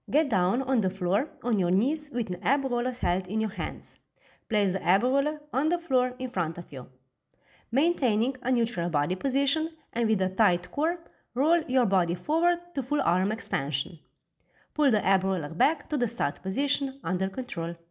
Get down on the floor on your knees with an ab roller held in your hands. Place the ab roller on the floor in front of you. Maintaining a neutral body position and with a tight core, roll your body forward to full arm extension. Pull the ab roller back to the start position under control.